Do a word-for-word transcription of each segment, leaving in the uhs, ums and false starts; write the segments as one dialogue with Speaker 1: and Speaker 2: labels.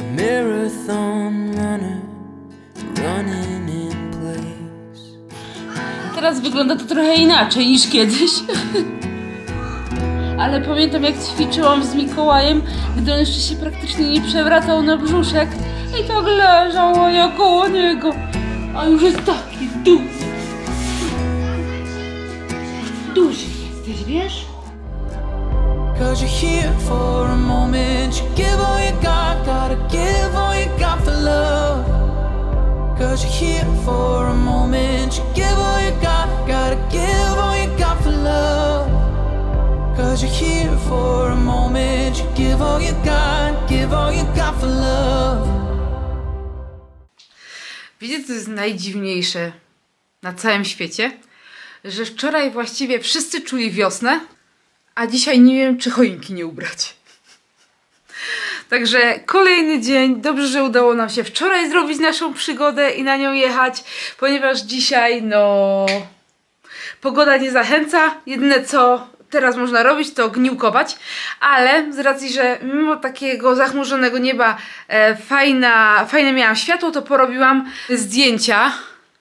Speaker 1: Marathon runner, running in place.
Speaker 2: Teraz wygląda to trochę inaczej niż kiedyś. Ale pamiętam, jak ćwiczyłam z Mikołajem, gdy on jeszcze się praktycznie nie przewracał na brzuszek i tak leżał, a ja koło niego. A już jest taki duży. Duży jesteś, wiesz?
Speaker 1: Cause you're here for a moment, you give all you got, gotta give all you got for love. Cause you're here for a moment, you give all you got, gotta give all you got for love. Cause you're here for a moment, you give all you got, give all you got for love.
Speaker 2: Wiecie, co jest najdziwniejsze na całym świecie? Że wczoraj właściwie wszyscy czuli wiosnę, a dzisiaj nie wiem, czy choinki nie ubrać. Także kolejny dzień. Dobrze, że udało nam się wczoraj zrobić naszą przygodę i na nią jechać, ponieważ dzisiaj, no... pogoda nie zachęca. Jedyne, co teraz można robić, to gniłkować, ale z racji, że mimo takiego zachmurzonego nieba e, fajna, fajne miałam światło, to porobiłam zdjęcia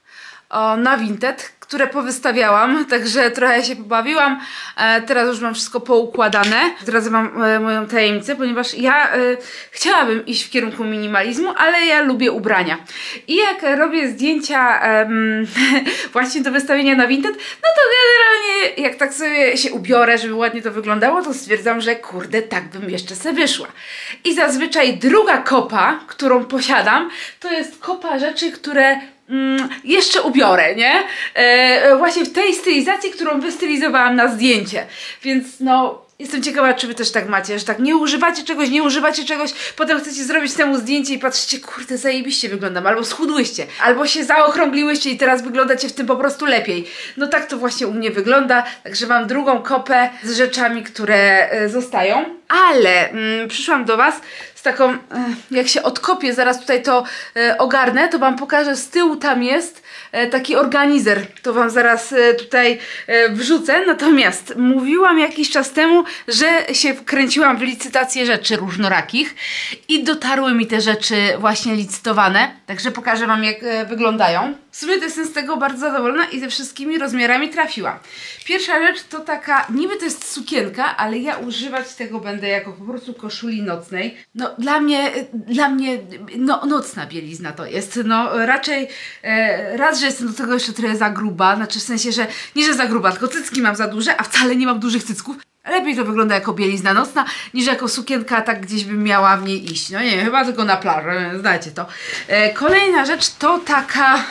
Speaker 2: o, na Vinted, które powystawiałam, także trochę się pobawiłam. E, teraz już mam wszystko poukładane. Zdradzę wam e, moją tajemnicę, ponieważ ja e, chciałabym iść w kierunku minimalizmu, ale ja lubię ubrania. I jak robię zdjęcia e, właśnie do wystawienia na Vinted, no to generalnie jak tak sobie się ubiorę, żeby ładnie to wyglądało, to stwierdzam, że kurde, tak bym jeszcze sobie wyszła. I zazwyczaj druga kopa, którą posiadam, to jest kopa rzeczy, które Mm, jeszcze ubiorę, nie? E, właśnie w tej stylizacji, którą wystylizowałam na zdjęcie. Więc no, jestem ciekawa, czy wy też tak macie, że tak nie używacie czegoś, nie używacie czegoś, potem chcecie zrobić temu zdjęcie i patrzycie, kurde, zajebiście wyglądam, albo schudłyście, albo się zaokrągliłyście i teraz wyglądacie w tym po prostu lepiej. No tak to właśnie u mnie wygląda, także mam drugą kopę z rzeczami, które e, zostają. Ale mm, przyszłam do was z taką, e, jak się odkopię, zaraz tutaj to e, ogarnę, to wam pokażę, z tyłu tam jest e, taki organizer, to wam zaraz e, tutaj e, wrzucę. Natomiast mówiłam jakiś czas temu, że się wkręciłam w licytację rzeczy różnorakich i dotarły mi te rzeczy właśnie licytowane, także pokażę wam, jak e, wyglądają. W sumie to jestem z tego bardzo zadowolona i ze wszystkimi rozmiarami trafiłam. Pierwsza rzecz to taka, niby to jest sukienka, ale ja używać tego będę jako po prostu koszuli nocnej. No dla mnie, dla mnie no, nocna bielizna to jest. No raczej e, raz, że jestem do tego jeszcze trochę za gruba, znaczy w sensie, że nie, że za gruba, tylko cycki mam za duże, a wcale nie mam dużych cycków. Lepiej to wygląda jako bielizna nocna, niż jako sukienka, tak gdzieś bym miała w niej iść. No nie wiem, chyba tylko na plażę, znacie to. E, kolejna rzecz to taka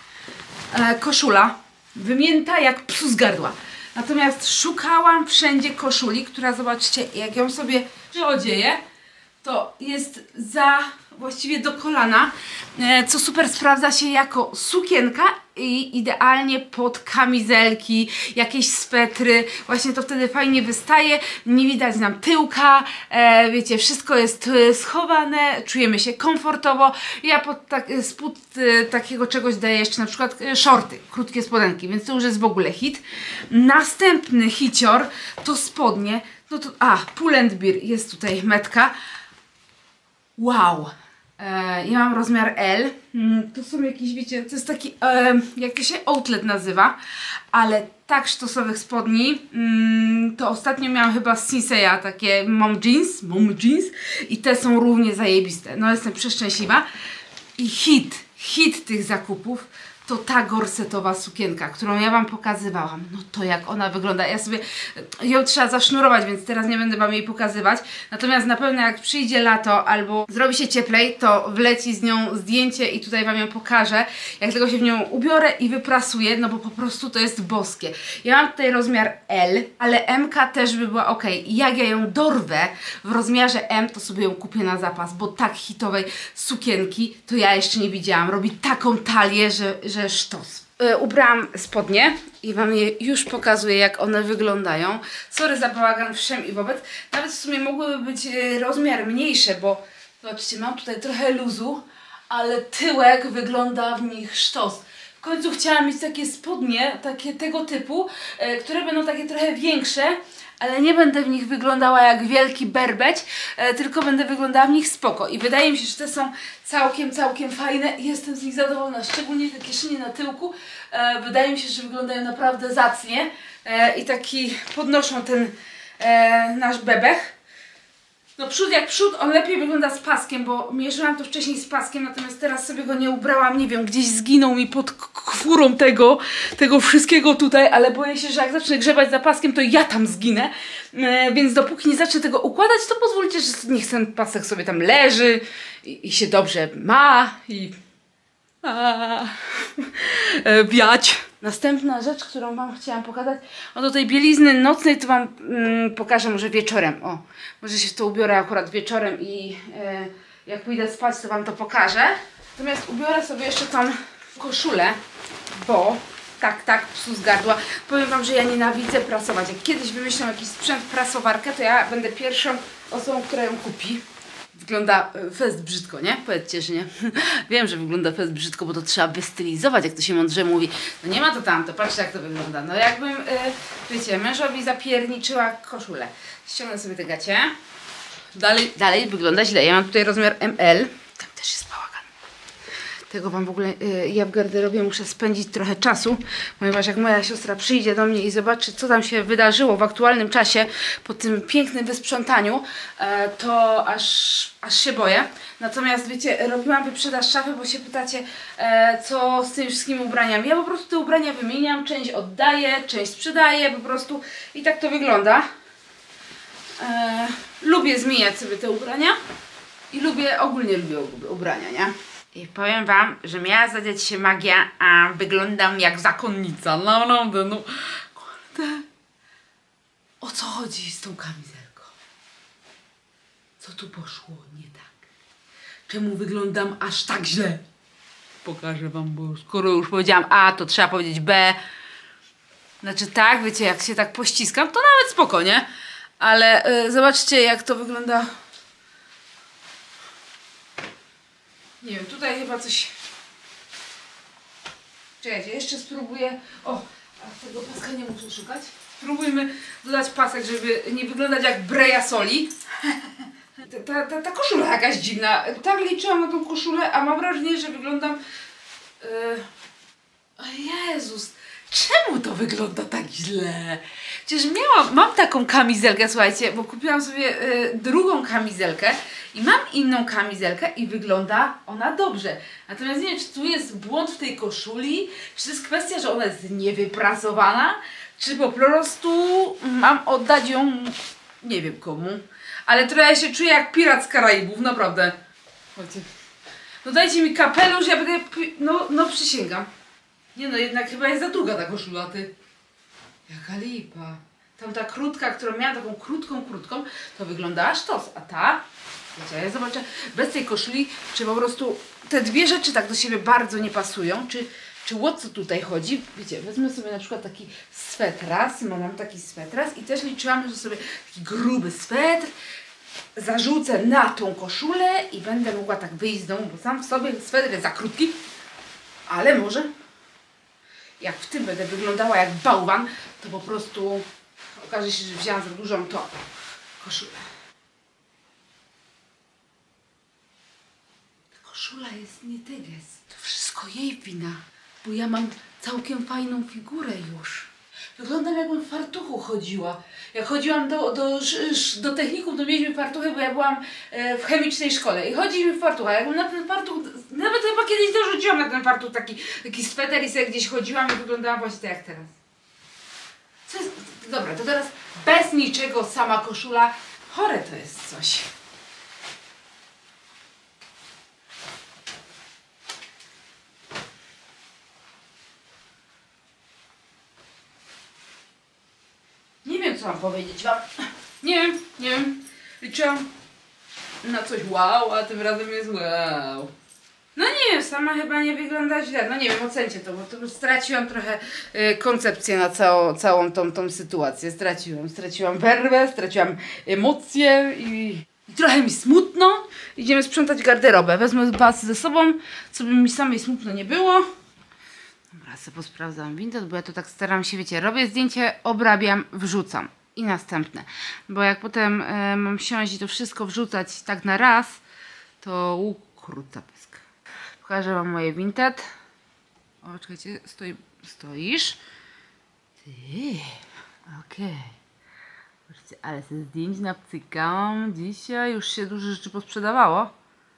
Speaker 2: e, koszula, wymięta jak psu z gardła. Natomiast szukałam wszędzie koszuli, która, zobaczcie, jak ją sobie przyodzieję, to jest za właściwie do kolana, co super sprawdza się jako sukienka i idealnie pod kamizelki, jakieś swetry, właśnie to wtedy fajnie wystaje, nie widać nam tyłka, e, wiecie, wszystko jest schowane, czujemy się komfortowo. Ja pod tak, spód e, takiego czegoś daję jeszcze na przykład e, shorty, krótkie spodenki, więc to już jest w ogóle hit. Następny hicior to spodnie, no to, a, Pull and Bear, jest tutaj metka. Wow! E, ja mam rozmiar L. Mm, to są jakieś, wiecie, to jest taki, e, jak to się outlet nazywa, ale tak sztosowych spodni. Mm, to ostatnio miałam chyba z Sinseya takie mom jeans, mom jeans i te są równie zajebiste. No jestem przeszczęśliwa. I hit, hit tych zakupów to ta gorsetowa sukienka, którą ja wam pokazywałam. No to jak ona wygląda. Ja sobie ją trzeba zasznurować, więc teraz nie będę wam jej pokazywać. Natomiast na pewno jak przyjdzie lato albo zrobi się cieplej, to wleci z nią zdjęcie i tutaj wam ją pokażę. Jak tego się w nią ubiorę i wyprasuję, no bo po prostu to jest boskie. Ja mam tutaj rozmiar L, ale M ka też by była ok. I jak ja ją dorwę w rozmiarze M, to sobie ją kupię na zapas, bo tak hitowej sukienki to ja jeszcze nie widziałam. Robi taką talię, że, że sztos. Yy, ubrałam spodnie i wam je już pokazuję, jak one wyglądają. Sorry za bałagan wszem i wobec. Nawet w sumie mogłyby być yy, rozmiar mniejsze, bo zobaczcie, mam tutaj trochę luzu, ale tyłek wygląda w nich sztos. W końcu chciałam mieć takie spodnie, takie tego typu, e, które będą takie trochę większe, ale nie będę w nich wyglądała jak wielki berbeć, e, tylko będę wyglądała w nich spoko. I wydaje mi się, że te są całkiem, całkiem fajne i jestem z nich zadowolona. Szczególnie te kieszenie na tyłku. E, wydaje mi się, że wyglądają naprawdę zacnie e, i taki podnoszą ten e, nasz bebech. No przód jak przód, on lepiej wygląda z paskiem, bo mierzyłam to wcześniej z paskiem, natomiast teraz sobie go nie ubrałam, nie wiem, gdzieś zginął mi pod kwórą tego, tego wszystkiego tutaj, ale boję się, że jak zacznę grzebać za paskiem, to ja tam zginę, e, więc dopóki nie zacznę tego układać, to pozwólcie, że niech ten pasek sobie tam leży i, i się dobrze ma i a, e, wiać. Następna rzecz, którą wam chciałam pokazać, o do tej bielizny nocnej to wam mm, pokażę może wieczorem. O, może się w to ubiorę akurat wieczorem i e, jak pójdę spać, to wam to pokażę. Natomiast ubiorę sobie jeszcze tą koszulę, bo tak, tak, psu z gardła. Powiem wam, że ja nienawidzę prasować. Jak kiedyś wymyślę jakiś sprzęt, prasowarkę, to ja będę pierwszą osobą, która ją kupi. Wygląda fest brzydko, nie? Powiedzcie, że nie. Wiem, że wygląda fest brzydko, bo to trzeba wystylizować, jak to się mądrze mówi. No nie ma to tamto, patrzcie jak to wygląda. No jakbym, yy, wiecie, mężowi zapierniczyła koszulę. Ściągnę sobie te gacie. Dalej, dalej wygląda źle. Ja mam tutaj rozmiar M L. Tam też jest bałagan. Tego wam w ogóle, yy, ja w garderobie muszę spędzić trochę czasu, ponieważ jak moja siostra przyjdzie do mnie i zobaczy, co tam się wydarzyło w aktualnym czasie po tym pięknym wysprzątaniu, yy, to aż, aż się boję. Natomiast wiecie, robiłam wyprzedaż szafy, bo się pytacie, e, co z tymi wszystkimi ubraniami. Ja po prostu te ubrania wymieniam, część oddaję, część sprzedaję, po prostu i tak to wygląda. E, lubię zmieniać sobie te ubrania i lubię, ogólnie lubię ubrania, nie? I powiem wam, że miała zadziać się magia, a wyglądam jak zakonnica. No, no, no, no. Kurde. O co chodzi z tą kamizelką? Co tu poszło nie tak? Czemu wyglądam aż tak źle? Pokażę wam, bo skoro już powiedziałam A, to trzeba powiedzieć B. Znaczy tak, wiecie, jak się tak pościskam, to nawet spoko, nie? Ale yy, zobaczcie, jak to wygląda. Nie wiem, tutaj chyba coś... Czekajcie, jeszcze spróbuję... O, a tego paska nie muszę szukać. Spróbujmy dodać pasek, żeby nie wyglądać jak breja soli. Ta, ta, ta koszula jakaś dziwna. Tak liczyłam na tą koszulę, a mam wrażenie, że wyglądam... Yy... O Jezus, czemu to wygląda tak źle? Przecież miałam, mam taką kamizelkę, słuchajcie, bo kupiłam sobie yy, drugą kamizelkę i mam inną kamizelkę i wygląda ona dobrze. Natomiast nie wiem, czy tu jest błąd w tej koszuli, czy to jest kwestia, że ona jest niewyprasowana, czy po prostu mam oddać ją nie wiem komu. Ale trochę się czuję jak pirat z Karaibów, naprawdę. Chodźcie. No dajcie mi kapelusz, ja będę... No, no przysięgam. Nie no, jednak chyba jest za długa ta koszula, ty. Jaka lipa. Tamta krótka, którą miałam taką krótką, krótką, to wyglądała sztos. A ta... Wiecie, ja zobaczę bez tej koszuli, czy po prostu te dwie rzeczy tak do siebie bardzo nie pasują, czy... Czy o co tutaj chodzi? Wiecie, wezmę sobie na przykład taki swetras, mam taki swetras i też liczyłam, że sobie taki gruby swetr zarzucę na tą koszulę i będę mogła tak wyjść z domu, bo sam w sobie swetr jest za krótki, ale może jak w tym będę wyglądała jak bałwan, to po prostu okaże się, że wzięłam za dużą tą koszulę. Ta koszula jest nie teges. To wszystko jej wina. Bo ja mam całkiem fajną figurę już. Wyglądam jakbym w fartuchu chodziła. Jak chodziłam do, do, do technikum, to mieliśmy fartuchy, bo ja byłam w chemicznej szkole. I chodziliśmy w fartuchach. Jakbym na ten fartuch, nawet chyba kiedyś dorzuciłam na ten fartuch taki, taki sweter i sobie gdzieś chodziłam i wyglądałam właśnie tak jak teraz. Co jest? Dobra, to teraz bez niczego sama koszula. Chore to jest coś. Nie wiem, co mam powiedzieć wam. Nie wiem, nie wiem. Liczyłam na coś wow, a tym razem jest wow. No nie wiem, sama chyba nie wygląda źle. No nie wiem, ocencie to, bo to straciłam trochę y, koncepcję na całą, całą tą, tą sytuację. Straciłam. Straciłam werwę, straciłam emocje i, i trochę mi smutno. Idziemy sprzątać garderobę. Wezmę was ze sobą, co by mi samej smutno nie było. Dobra, sobie posprawdzam Vinted, bo ja to tak staram się, wiecie, robię zdjęcie, obrabiam, wrzucam. I następne. Bo jak potem y, mam siąść i to wszystko wrzucać tak na raz, to ukróca pysk. Pokażę wam moje Vinted. O, czekajcie, stoi, stoisz. Ty, okej. Okay. Ale ze zdjęć napcykałam dzisiaj. Już się dużo rzeczy posprzedawało.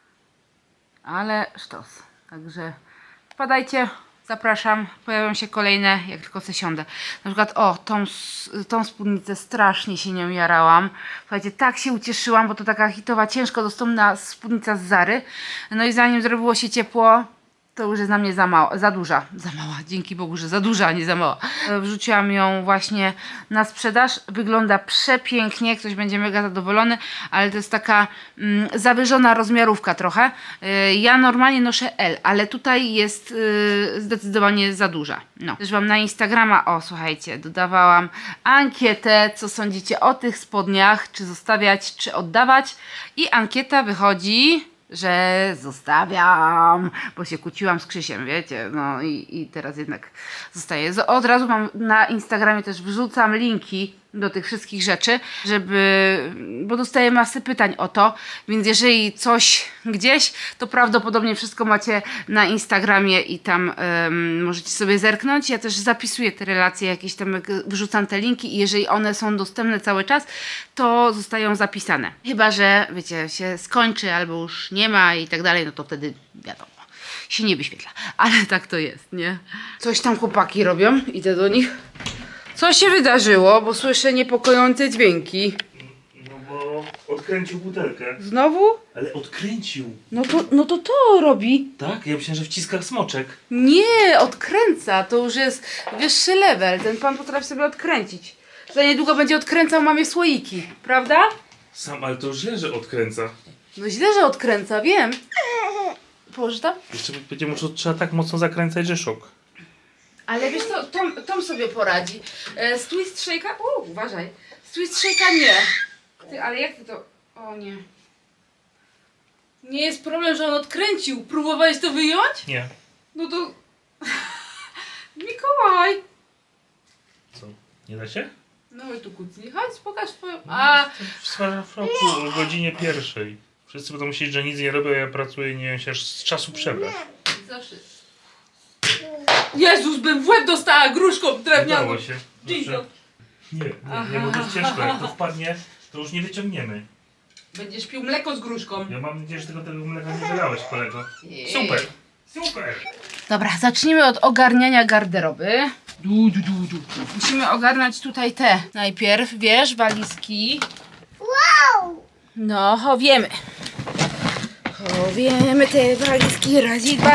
Speaker 2: Ale sztos. Także wpadajcie. Zapraszam, pojawią się kolejne, jak tylko se siądę. Na przykład, o, tą, tą spódnicę strasznie się nią jarałam. Słuchajcie, tak się ucieszyłam, bo to taka hitowa, ciężko dostępna spódnica z Zary. No i zanim zrobiło się ciepło, to już jest na mnie za mała, za duża, za mała, dzięki Bogu, że za duża, a nie za mała. Wrzuciłam ją właśnie na sprzedaż, wygląda przepięknie, ktoś będzie mega zadowolony, ale to jest taka mm, zawyżona rozmiarówka trochę. Yy, ja normalnie noszę L, ale tutaj jest yy, zdecydowanie za duża. No. Też wam na Instagrama, o słuchajcie, dodawałam ankietę, co sądzicie o tych spodniach, czy zostawiać, czy oddawać, i ankieta wychodzi, że zostawiam, bo się kłóciłam z Krzysiem, wiecie, no i, i teraz jednak zostaje. Od razu mam na Instagramie też wrzucam linki do tych wszystkich rzeczy, żeby, bo dostaję masy pytań o to, więc jeżeli coś gdzieś, to prawdopodobnie wszystko macie na Instagramie i tam um, możecie sobie zerknąć. Ja też zapisuję te relacje, jakieś tam wrzucam te linki i jeżeli one są dostępne cały czas, to zostają zapisane. Chyba że, wiecie, się skończy albo już nie ma i tak dalej, no to wtedy wiadomo, się nie wyświetla. Ale tak to jest, nie? Coś tam chłopaki robią, idę do nich. Co się wydarzyło, bo słyszę niepokojące dźwięki.
Speaker 3: No bo odkręcił butelkę.
Speaker 2: Znowu?
Speaker 3: Ale odkręcił.
Speaker 2: No to, no to to robi.
Speaker 3: Tak? Ja myślałem, że wciska smoczek.
Speaker 2: Nie, odkręca. To już jest wyższy level. Ten pan potrafi sobie odkręcić. Za niedługo będzie odkręcał mamie słoiki, prawda?
Speaker 3: Sam, ale to źle, że odkręca.
Speaker 2: No źle, że odkręca, wiem. Położę tam?
Speaker 3: Jeszcze będzie musiał, trzeba tak mocno zakręcać, że szok.
Speaker 2: Ale wiesz co, Tom, Tom sobie poradzi. E, z Twist Shake'a? O, uważaj. Z Twist Shake'a nie. Ty, ale jak ty to... O nie. Nie jest problem, że on odkręcił. Próbowałeś to wyjąć?
Speaker 3: Nie.
Speaker 2: No to... Mikołaj.
Speaker 3: Co? Nie da się?
Speaker 2: No i tu kucnij. Chodź, pokaż twoją... A...
Speaker 3: W smarafroku o godzinie pierwszej. Wszyscy będą myśleć, że nic nie robię, a ja pracuję, nie wiem, się aż z czasu przebrać.
Speaker 2: Zawsze. Jezus, bym w łeb dostała gruszką drewnianą.
Speaker 3: Udało się. Znaczy, nie, nie, nie, bo to jest ciężko. Jak to wpadnie, to już nie wyciągniemy.
Speaker 2: Będziesz pił mleko z gruszką.
Speaker 3: Ja mam nadzieję, że tego, tego mleka nie wylałeś, kolego. Super! Super!
Speaker 2: Dobra, zacznijmy od ogarniania garderoby. Du, du, du, du. Musimy ogarnąć tutaj te najpierw, wiesz, walizki. Wow! No, chowiemy. Chowiemy te walizki, razy dwa.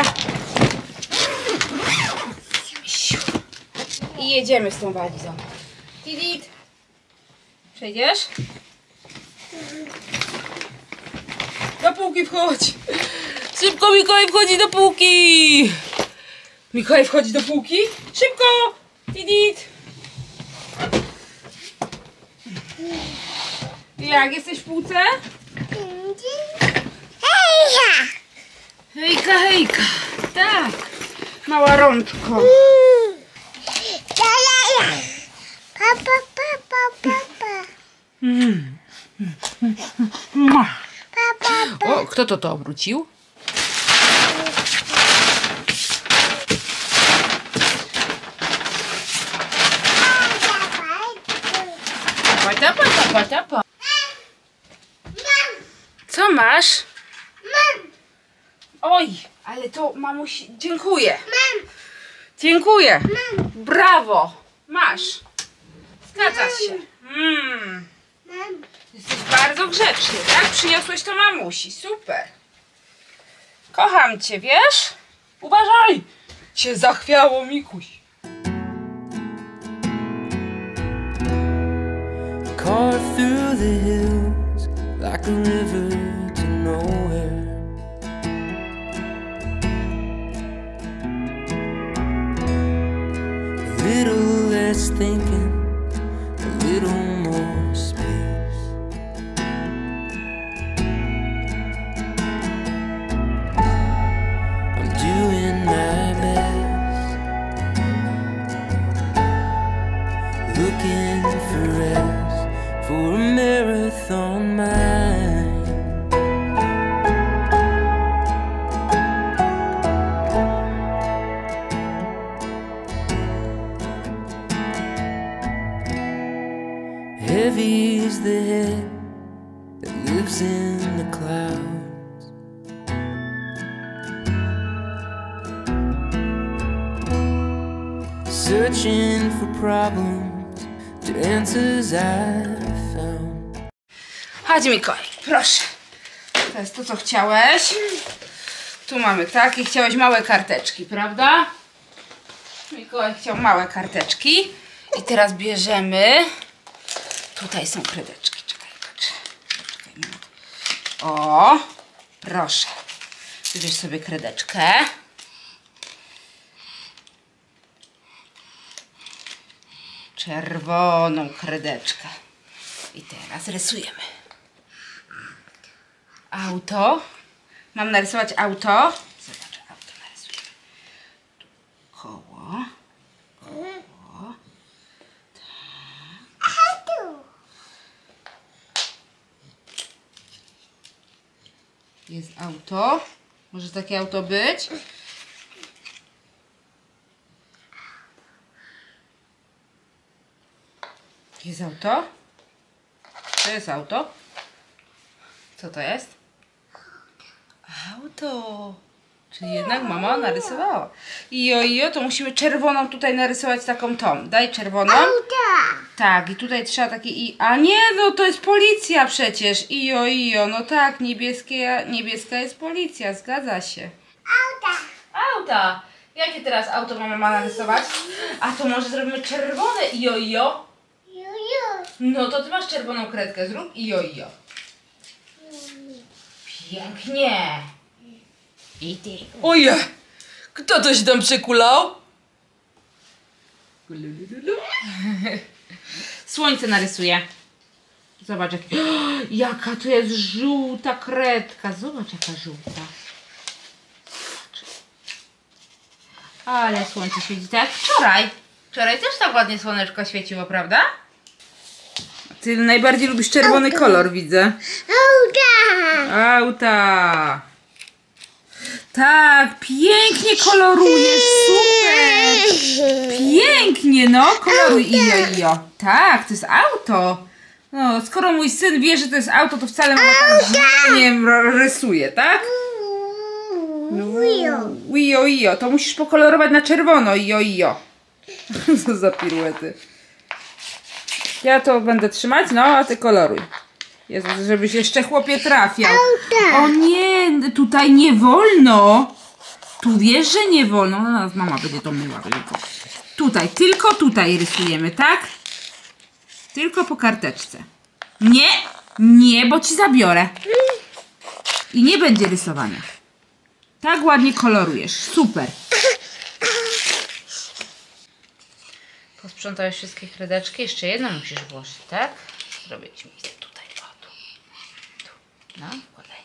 Speaker 2: I jedziemy z tą walizą. Tidit. Przejdziesz? Do półki wchodź. Szybko Mikołaj wchodzi do półki. Mikołaj wchodzi do półki. Szybko. Tidit. Jak, jesteś w półce? Hejka. Hejka, hejka. Tak. Mała rączko.
Speaker 4: Papa, papa, papa.
Speaker 2: Mm.
Speaker 4: Papa.
Speaker 2: O, kto to to obrócił? Tapa, tapa, tapa, tapa. Co masz?
Speaker 4: Mam.
Speaker 2: Oj, ale to mamuś... Dziękuję.
Speaker 4: Mam.
Speaker 2: Dziękuję. Brawo. Masz. Zgadza się. Mm.
Speaker 4: Mam.
Speaker 2: Jesteś bardzo grzeczny, tak? Przyniosłeś to mamusi. Super. Kocham cię, wiesz? Uważaj. Cię zachwiało, Mikuś.
Speaker 1: Carved through the hills like a river to nowhere. A little less thinking, a little more space. I'm doing my best heavy is the head that lives in the clouds. Searching for problems to answers I've found.
Speaker 2: Chodź Mikołaj, proszę. To jest to, co chciałeś. Tu mamy takie, chciałeś małe karteczki, prawda? Mikołaj chciał małe karteczki. I teraz bierzemy. Tutaj są kredeczki. Czekaj, patrz. Czekaj, moment. O, proszę. Wybierz sobie kredeczkę. Czerwoną kredeczkę. I teraz rysujemy. Auto. Mam narysować auto. Zobacz, auto narysujemy. Tu koło. Koło. Tak. Jest auto. Może takie auto być? Jest auto? To jest auto? Co to jest? Auto. Czyli jednak mama narysowała. Ijo, ijo, to musimy czerwoną tutaj narysować taką tą. Daj czerwoną.
Speaker 4: Auta.
Speaker 2: Tak, i tutaj trzeba takie i... A nie, no to jest policja przecież. Ijo, ijo, no tak, niebieskie, niebieska jest policja, zgadza się.
Speaker 4: Auta.
Speaker 2: Auta. Jakie teraz auto mama ma narysować? A to może zrobimy czerwone ijo, ijo?
Speaker 4: Juju.
Speaker 2: No to ty masz czerwoną kredkę, zrób ijo, ijo. Pięknie. I ty. Oje, kto to się tam przekulał? Słońce narysuję. Zobacz, jak... jaka tu jest żółta kredka. Zobacz, jaka żółta. Ale słońce świeci tak jak wczoraj. Wczoraj też tak ładnie słoneczko świeciło, prawda? Ty najbardziej lubisz czerwony kolor, widzę.
Speaker 4: Auta.
Speaker 2: Auta. Tak, pięknie kolorujesz, super. Pięknie, no, koloruj ijo, ijo. Tak, to jest auto. No, skoro mój syn wie, że to jest auto, to wcale mama tak źle nie rysuje, tak?
Speaker 4: Juju.
Speaker 2: Ijo, ijo, to musisz pokolorować na czerwono, ijo, ijo. Co za piruety. Ja to będę trzymać, no, a ty koloruj. Jezu, żebyś jeszcze chłopie trafiał. O nie, tutaj nie wolno. Tu wiesz, że nie wolno. No, mama będzie to myła tylko. Tutaj, tylko tutaj rysujemy, tak? Tylko po karteczce. Nie, nie, bo ci zabiorę. I nie będzie rysowania. Tak ładnie kolorujesz. Super. Posprzątałeś wszystkie kredeczki. Jeszcze jedną musisz włożyć, tak? Zrobić miejsce tutaj. O, tu. Tu. No, wkładaj.